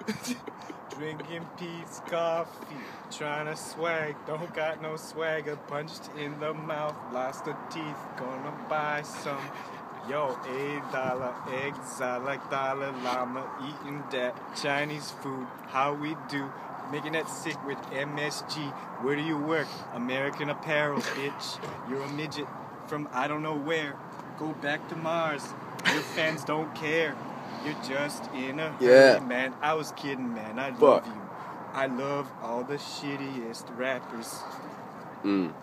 Drinking Pete's coffee, trying to swag, don't got no swagger, punched in the mouth, lost the teeth, gonna buy some. Yo, $8 eggs, I like Dalai Lama, eating that Chinese food, how we do, making that sick with MSG. Where do you work? American Apparel, bitch. You're a midget from I don't know where. Go back to Mars. Your fans don't care. You're just in a hurry, man. I was kidding, man. I love you. I love all the shittiest rappers.